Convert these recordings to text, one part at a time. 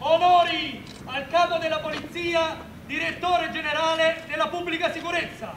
Onori al capo della polizia, direttore generale della pubblica sicurezza.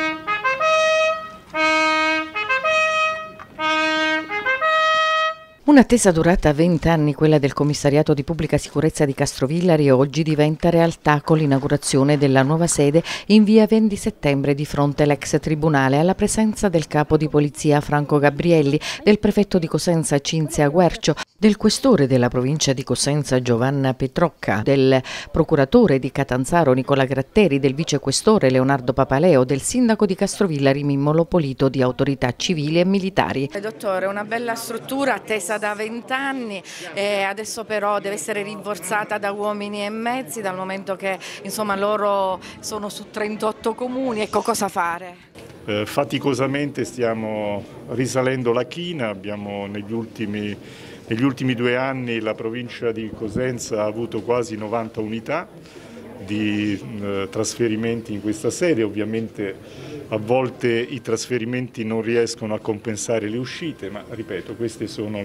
Un'attesa durata 20 anni, quella del commissariato di pubblica sicurezza di Castrovillari, oggi diventa realtà con l'inaugurazione della nuova sede in via 20 settembre di fronte all'ex tribunale, alla presenza del capo di polizia Franco Gabrielli, del prefetto di Cosenza Cinzia Guercio, del questore della provincia di Cosenza Giovanna Petrocca, del procuratore di Catanzaro Nicola Gratteri, del vicequestore Leonardo Papaleo, del sindaco di Castrovillari Mimmo Lopolito, di autorità civili e militari. Dottore, una bella struttura attesa da 20 anni, adesso però deve essere rinforzata da uomini e mezzi, dal momento che insomma loro sono su 38 comuni. Ecco, cosa fare? Faticosamente stiamo risalendo la china, abbiamo negli ultimi 2 anni la provincia di Cosenza ha avuto quasi 90 unità di trasferimenti in questa sede. Ovviamente a volte i trasferimenti non riescono a compensare le uscite, ma ripeto, queste sono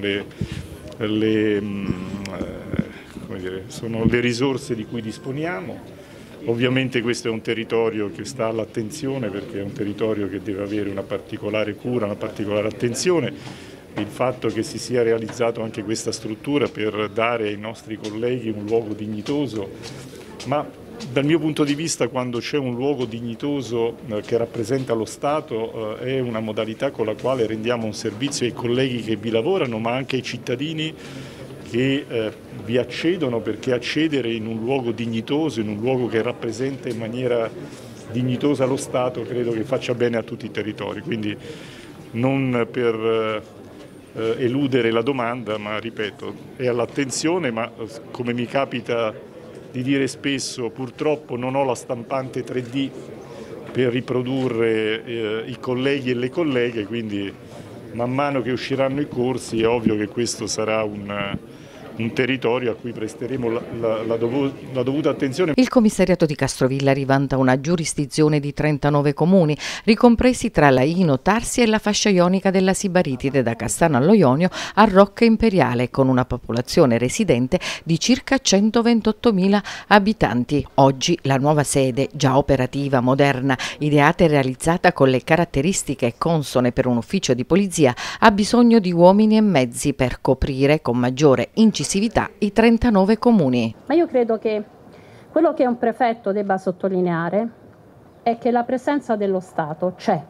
sono le risorse di cui disponiamo. Ovviamente questo è un territorio che sta all'attenzione, perché è un territorio che deve avere una particolare cura, una particolare attenzione. Il fatto che si sia realizzato anche questa struttura per dare ai nostri colleghi un luogo dignitoso, ma dal mio punto di vista quando c'è un luogo dignitoso che rappresenta lo Stato è una modalità con la quale rendiamo un servizio ai colleghi che vi lavorano, ma anche ai cittadini che vi accedono, perché accedere in un luogo dignitoso, in un luogo che rappresenta in maniera dignitosa lo Stato, credo che faccia bene a tutti i territori. Quindi non per eludere la domanda, ma ripeto, è all'attenzione, ma come mi capita di dire spesso, purtroppo non ho la stampante 3D per riprodurre i colleghi e le colleghe, quindi man mano che usciranno i corsi è ovvio che questo sarà un territorio a cui presteremo la dovuta attenzione. Il commissariato di Castrovillari vanta una giurisdizione di 39 comuni, ricompresi tra Laino, Tarsia e la fascia ionica della Sibaritide, da Castano allo Ionio a Rocca Imperiale, con una popolazione residente di circa 128.000 abitanti. Oggi la nuova sede, già operativa, moderna, ideata e realizzata con le caratteristiche consone per un ufficio di polizia, ha bisogno di uomini e mezzi per coprire con maggiore incisività i 39 comuni. Ma io credo che quello che un prefetto debba sottolineare è che la presenza dello Stato c'è.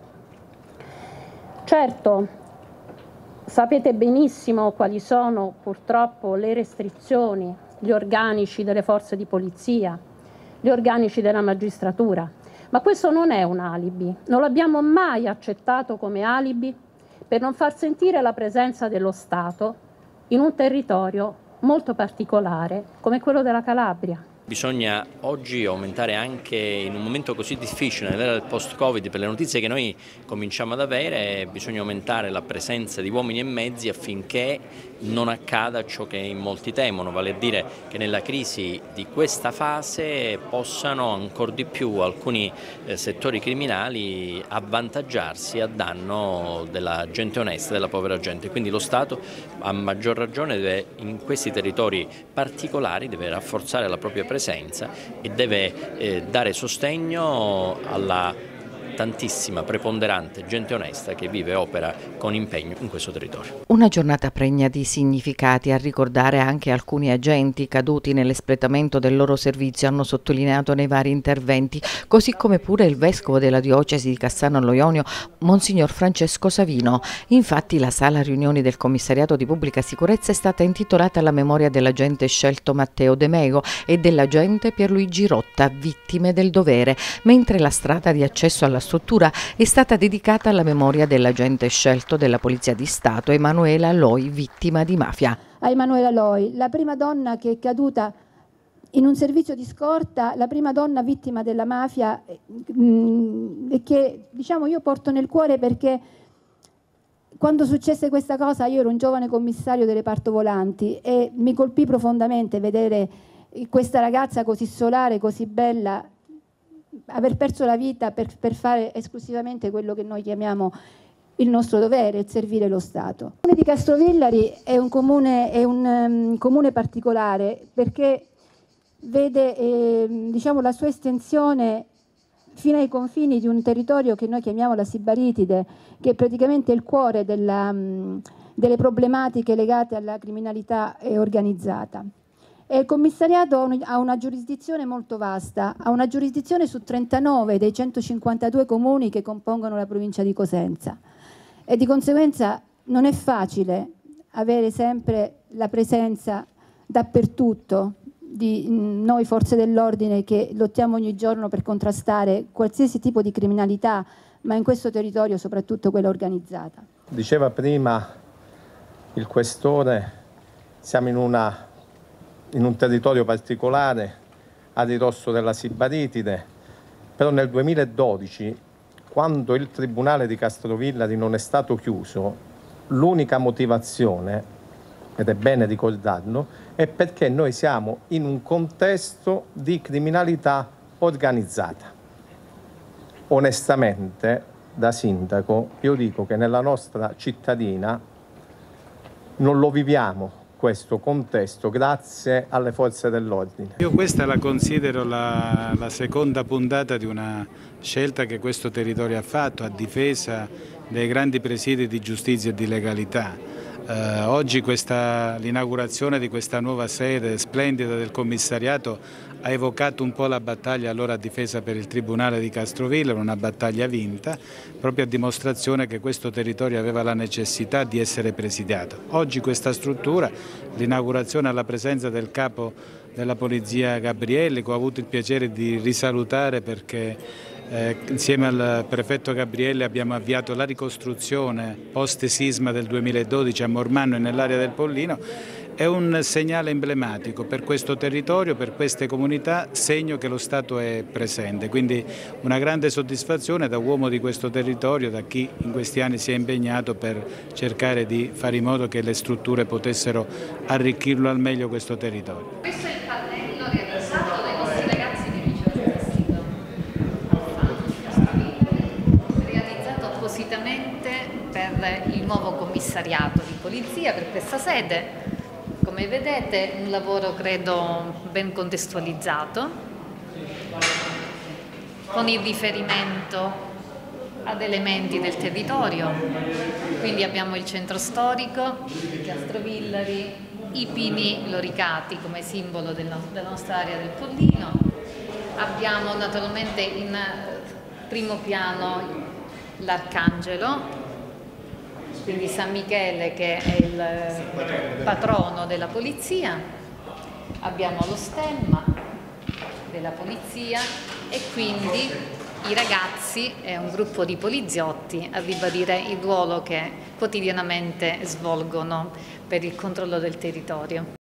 Certo, sapete benissimo quali sono purtroppo le restrizioni, gli organici delle forze di polizia, gli organici della magistratura, ma questo non è un alibi, non l'abbiamo mai accettato come alibi per non far sentire la presenza dello Stato in un territorio molto particolare come quello della Calabria. Bisogna oggi aumentare, anche in un momento così difficile, nell'era del post-Covid, per le notizie che noi cominciamo ad avere, bisogna aumentare la presenza di uomini e mezzi affinché non accada ciò che in molti temono, vale a dire che nella crisi di questa fase possano ancor di più alcuni settori criminali avvantaggiarsi a danno della gente onesta, della povera gente. Quindi lo Stato a maggior ragione deve, in questi territori particolari, deve rafforzare la propria presenza e deve dare sostegno alla tantissima, preponderante gente onesta che vive e opera con impegno in questo territorio. Una giornata pregna di significati, a ricordare anche alcuni agenti caduti nell'espletamento del loro servizio, hanno sottolineato nei vari interventi, così come pure il vescovo della diocesi di Cassano allo Ionio, Monsignor Francesco Savino. Infatti la sala riunioni del commissariato di pubblica sicurezza è stata intitolata alla memoria dell'agente scelto Matteo De Mego e dell'agente Pierluigi Rotta, vittime del dovere, mentre la strada di accesso alla struttura è stata dedicata alla memoria dell'agente scelto della Polizia di Stato Emanuela Loi, vittima di mafia. A Emanuela Loi, la prima donna che è caduta in un servizio di scorta, la prima donna vittima della mafia, e che diciamo io porto nel cuore, perché quando successe questa cosa io ero un giovane commissario del reparto volanti e mi colpì profondamente vedere questa ragazza così solare, così bella, aver perso la vita per fare esclusivamente quello che noi chiamiamo il nostro dovere, il servire lo Stato. Il comune di Castrovillari è un comune particolare, perché vede diciamo, la sua estensione fino ai confini di un territorio che noi chiamiamo la Sibaritide, che è praticamente il cuore delle problematiche legate alla criminalità organizzata. E il commissariato ha una giurisdizione molto vasta, ha una giurisdizione su 39 dei 152 comuni che compongono la provincia di Cosenza e di conseguenza non è facile avere sempre la presenza dappertutto di noi forze dell'ordine che lottiamo ogni giorno per contrastare qualsiasi tipo di criminalità, ma in questo territorio soprattutto quella organizzata. Diceva prima il questore, siamo in un territorio particolare a ridosso della Sibaritide, però nel 2012, quando il Tribunale di Castrovillari non è stato chiuso, l'unica motivazione, ed è bene ricordarlo, è perché noi siamo in un contesto di criminalità organizzata. Onestamente, da sindaco, io dico che nella nostra cittadina non lo viviamo questo contesto grazie alle forze dell'ordine. Io questa la considero la seconda puntata di una scelta che questo territorio ha fatto a difesa dei grandi presidi di giustizia e di legalità. Oggi l'inaugurazione di questa nuova sede splendida del commissariato ha evocato un po' la battaglia allora a difesa per il Tribunale di Castrovillari, una battaglia vinta, proprio a dimostrazione che questo territorio aveva la necessità di essere presidiato. Oggi questa struttura, l'inaugurazione alla presenza del capo della polizia Gabrielli, che ho avuto il piacere di risalutare perché insieme al prefetto Gabrielli abbiamo avviato la ricostruzione post-sisma del 2012 a Mormanno e nell'area del Pollino, è un segnale emblematico per questo territorio, per queste comunità, segno che lo Stato è presente. Quindi una grande soddisfazione da uomo di questo territorio, da chi in questi anni si è impegnato per cercare di fare in modo che le strutture potessero arricchirlo al meglio questo territorio. Questo è il pannello realizzato dai nostri ragazzi di Liceo Castiglio, realizzato appositamente per il nuovo commissariato di polizia, per questa sede. Come vedete, un lavoro credo ben contestualizzato, con il riferimento ad elementi del territorio. Quindi abbiamo il centro storico di Castrovillari, i pini loricati come simbolo della nostra area del Pollino. Abbiamo naturalmente in primo piano l'Arcangelo, quindi San Michele che è il patrono della polizia, abbiamo lo stemma della polizia e quindi i ragazzi e un gruppo di poliziotti a ribadire il ruolo che quotidianamente svolgono per il controllo del territorio.